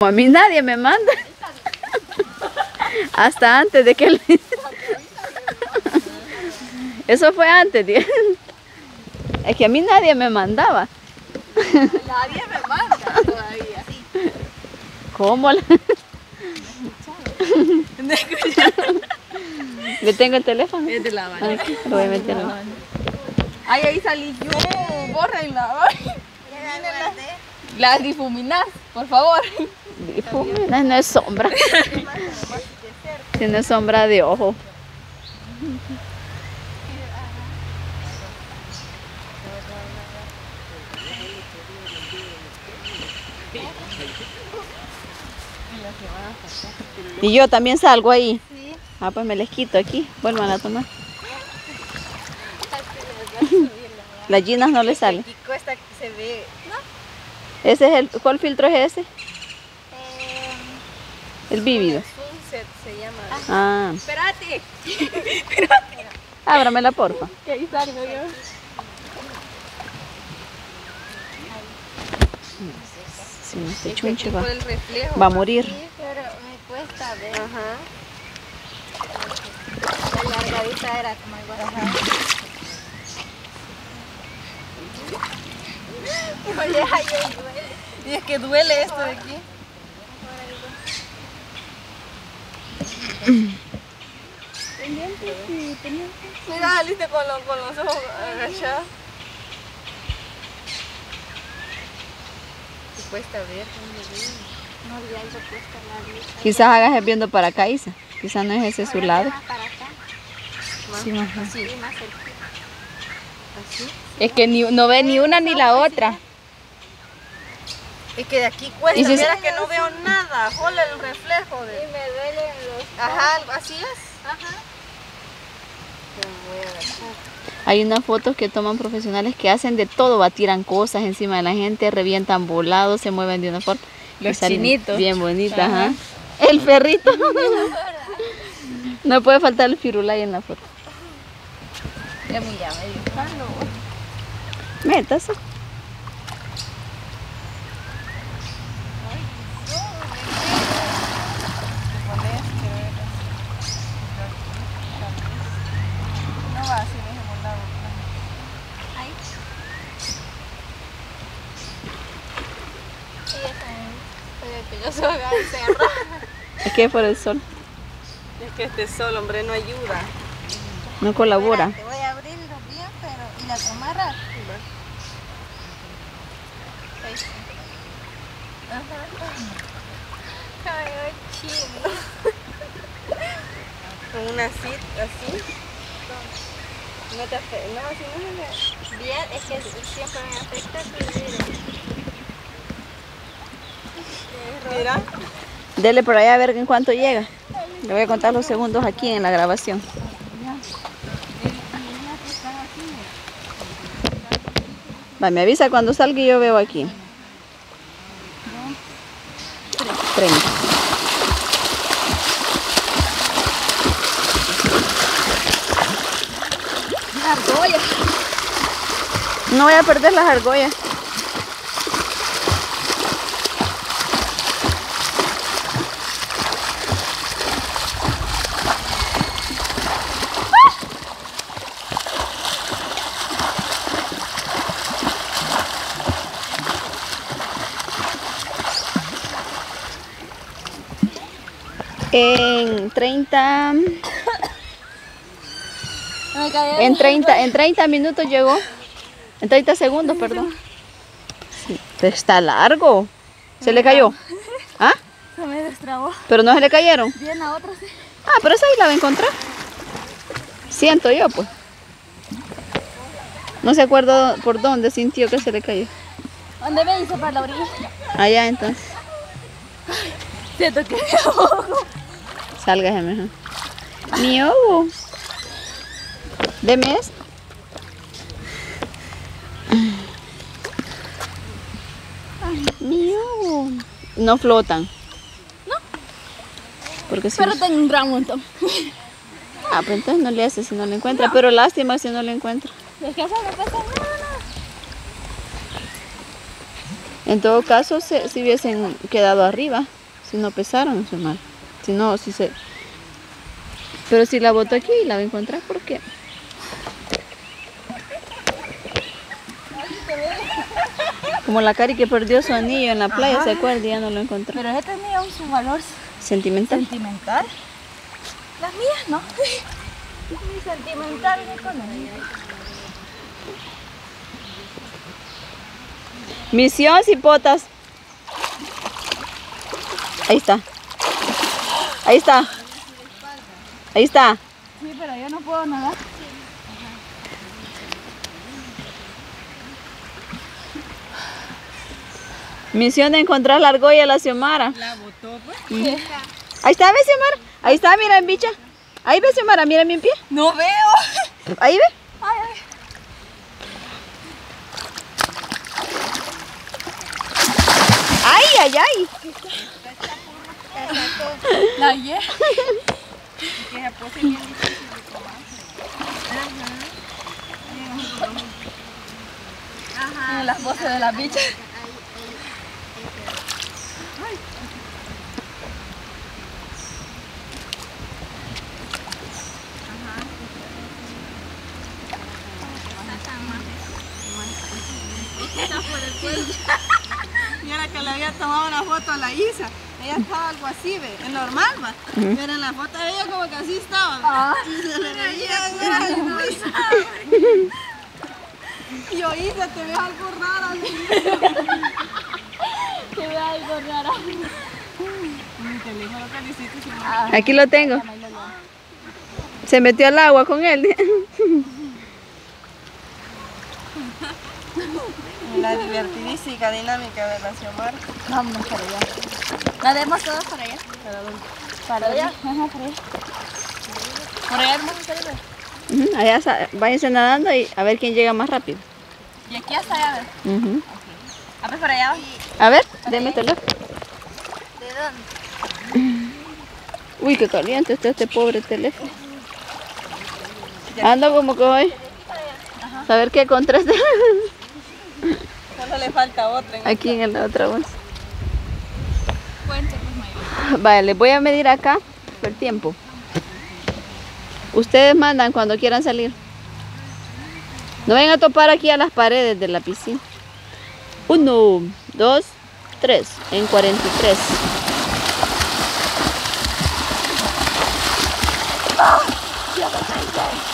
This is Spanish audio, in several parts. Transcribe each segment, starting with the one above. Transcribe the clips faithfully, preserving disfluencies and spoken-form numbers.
A mí nadie me manda. Hasta antes de que... Le... Eso fue antes. ¿Tío? Es que a mí nadie me mandaba. Nadie me manda todavía. ¿Cómo? La... ¿Le tengo el teléfono? Es de la mano. Aquí, lo voy a meter. Ay, ahí salí yo. Bórrenla. La difuminás, por favor. Difuminas, no es sombra. Tiene sombra de ojo. Y yo también salgo ahí. Sí. Ah, pues me les quito aquí. Vuelvan a tomar. Las ginas no le salen. Aquí cuesta que se ve, ¿no? Ese es el, ¿cuál filtro es ese? Eh, El vívido. Sunset se llama. Ah. Espérate. Espérate. Ábramela, porfa. Que ahí salgo yo. Si no, este chunche va, Por el reflejo. va a morir. Sí, pero me cuesta ver. Ajá. La largadita era como igual. Ajá. Oye, ay, ay, duele. Y es que duele esto de aquí. Pendiente, sí, pendiente. Mira, saliste con, lo, con los ojos agachados. Te cuesta ver, no, ya eso cuesta la vista. Quizás hagas viendo para acá, Isa. Quizás no es ese su lado. Más para acá. Más, Sí, más así, más cerquita. Así. Es que ni, no ve ni una ni la otra. Es que de aquí cuesta, ¿Y si mira se... que no veo nada, joder el reflejo de... Y me duelen los... Ajá, así es. Ajá. Hay unas fotos que toman profesionales que hacen de todo, va, tiran cosas encima de la gente, revientan volados, se mueven de una forma. Los chinitos. Bien bonitas, ajá. Ajá. El perrito. No puede faltar el firulay en la foto. Ya me llama, yo. Métase. No va así, me dejemos la boca. Ahí. Sí, esa es. Que yo soy el cerro. Es que es por el sol. Es que este sol, hombre, no ayuda. No colabora. Te voy a abrirlo bien, pero... ¿Y la amarras? Ahí sí. Ajá. Ay, ay, chino. Con una así, así. No te afecta, no, si no me... Bien, es que siempre me afecta tu vida. Mira. Dele por allá a ver en cuánto llega. Le voy a contar los segundos aquí en la grabación. Va, me avisa cuando salga y yo veo aquí. treinta. Argollas. No voy a perder las argollas. En treinta... En treinta, en treinta minutos llegó. En treinta segundos, perdón. Sí, pero está largo. ¿Se le cayó? ¿Ah? Se me destrabó. ¿Pero no se le cayeron? Bien, a otra sí. Ah, pero esa ahí la va a encontrar. Siento yo, pues. No se acuerda por dónde sintió que se le cayó. ¿Dónde me hizo para la orilla? Allá, entonces. Siento que me ahogo. Sálgase mejor. Mi ojo. Deme esto. Mi ojo. No flotan. No. Porque si Pero tengo un gran montón. Ah, pues entonces no le hace si no lo encuentra. No. Pero lástima si no lo encuentra. Es que eso no pasa nada. En todo caso, se, si hubiesen quedado arriba, si no pesaron, Xiomara. Si no, si se... Pero si la boto aquí, la voy a encontrar, ¿por qué? Como la Cari que perdió su anillo en la playa, ajá, ¿se acuerda? Y ya no lo encontró. Pero ese tenía un su valor sentimental. Sentimental. Las mías no. Ni sentimental ni económico. Misión Cipotas. Ahí está. Ahí está. Ahí está. Sí, pero yo no puedo nadar. Misión de encontrar la argolla de la Xiomara. La botó, pues. ¿Mm? Ahí está, ve, Xiomara. Ahí está, mira, bicha. Ahí ve, Xiomara, mira mi pie. No veo. Ahí ve. Ay, ay. Ay, ay, ay. La hallé. Que se pose bien difícil de tomar. Ajá. Ajá. Las voces de las bichas. Y era que le había tomado una foto a la Isa. Ella estaba algo así, ve, es normal, va. Uh-huh. Pero en la foto de ella como que así estaba, ah. Y se le veía, ay, no, y yo, Isa, te ves algo rara. Te ves algo rara. Aquí lo tengo. Se metió al agua con él. La divertidísima dinámica de la Xiomara. Vámonos para allá. ¿La demos todos para allá? ¿Para dónde? Para allá. Ajá, para allá. ¿Por allá vamos a hacer eso? Uh-huh. Allá váyanse nadando y a ver quién llega más rápido. ¿Y aquí hasta allá? A ver. Uh-huh. Okay. A ver, para allá. A ver, déme el teléfono. ¿De dónde? Uy, qué caliente está este pobre teléfono. Ando como que hoy. A ver qué contraste. Solo le falta otra. En aquí esta. en la otra bolsa. Cuente, pues, mayor. Vale, les voy a medir acá el tiempo. Ustedes mandan cuando quieran salir. No vayan a topar aquí a las paredes de la piscina. Uno, dos, tres. En cuarenta y tres. ¡Ah! ¡Ya me caí!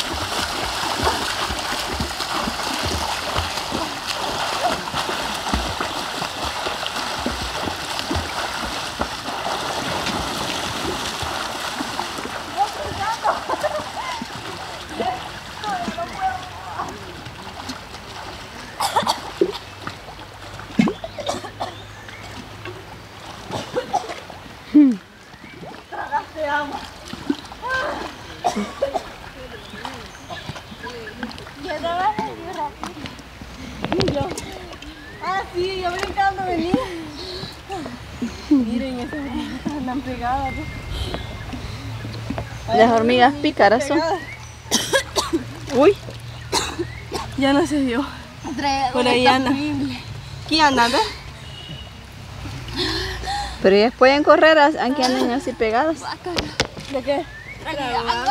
Tragaste agua. Quedaba medio rápido. Y yo. Ah, sí, yo brincando venía. Miren, esas hormigas andan pegadas. ¿No? Las hormigas pícaras son. Uy. Ya no se vio. Por ahí anda. ¿Qué andan, ves? Pero ellas pueden correr aunque anden así pegadas. ¿De qué? Agua.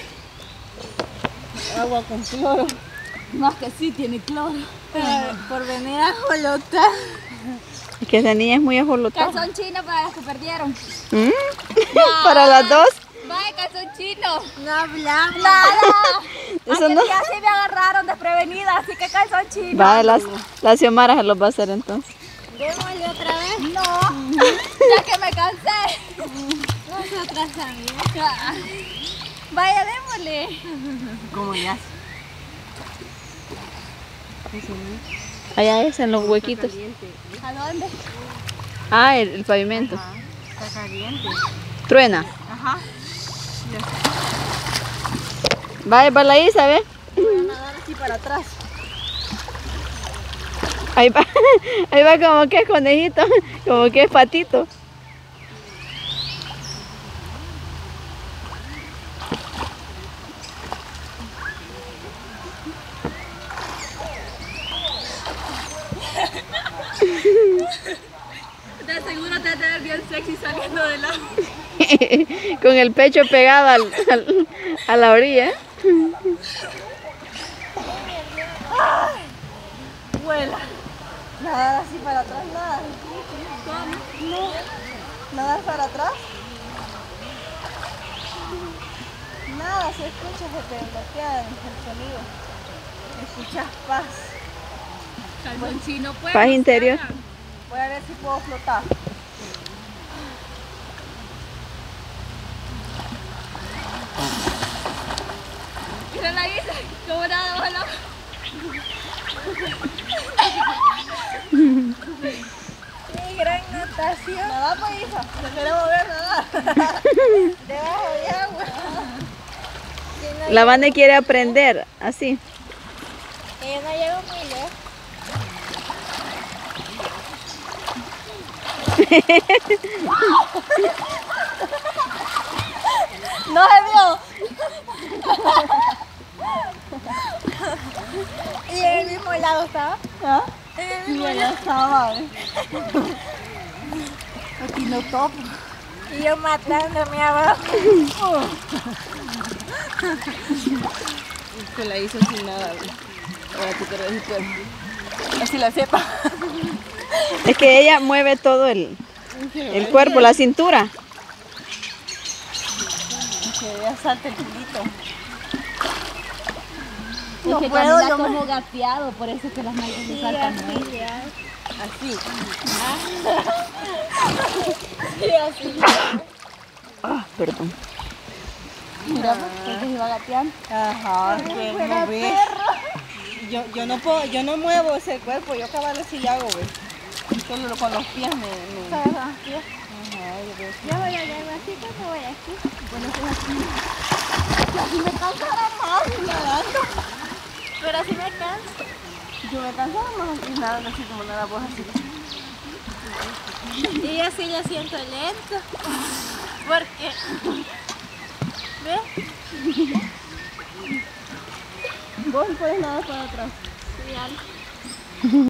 Agua con cloro. Más que sí tiene cloro. Pero por venir a jolotar. Es que esa niña es muy ajolotada. Calzón chino para las que perdieron. ¿Mm? ¿Para las dos? Vaya, calzón chino. No hablamos. Nada. Eso no. Ya sí me agarraron desprevenida, así que calzón chino. Vaya, las, la Xiomara se los va a hacer entonces. ¿Démosle otra vez? No. Ya que me cansé. Nosotras también. Vaya, démosle. ¿Cómo ya? Allá es, en los huequitos. ¿A dónde? Ah, el, el pavimento. Ajá, está caliente. Truena. Ajá. Ya. Vaya para la Isa, ¿ve? Voy a nadar así para atrás. Ahí va, ahí va como que es conejito, como que es patito. De seguro te vas a ver bien sexy saliendo del agua. Con el pecho pegado al, al- a la orilla. Vuela. Nadar así para atrás, nada. ¿Cómo? No. Nadar para atrás. Nada, se escucha, se te bloquea el sonido. Escuchas paz. Calzoncino, pues. Paz interior. Voy a ver si puedo flotar. Mira la Isa, como nada, ojalá. Qué gran natación. Nada, pues, Isa. Te queremos ver nadar. Debajo de agua. La Vane quiere aprender así. Ella no llega muy lejos. No se vio. ¿Y en el mismo lado estaba? ¿Ah? En el mismo lado estaba. Aquí no topo. Y yo matándome abajo. Se la hizo sin nada. Ahora tú quieres el cuerpo. Así la sepa. Es que ella mueve todo el, el cuerpo, la cintura. Que ella salte el culito. Es que puedo, camina yo me- como gateado, por eso es que las nalgas se saltan. ¿no? Así. Sí, así. Ah, perdón. Mira, pues, que se iba gateando. Ajá, que mover. Yo, yo no puedo, yo no muevo ese cuerpo, yo cabal así hago, güey. Solo con los pies me... me... Ajá, yo veo que... Yo voy a llegar así como voy aquí. Bueno, pues así. Así me cansara más nadando. Pero así me canso. Yo me cansaba más así nadando, así como nada vos así. Y yo sí lo siento lento. Porque... ¿Ves? Vos puedes nadar para atrás. Sí, algo.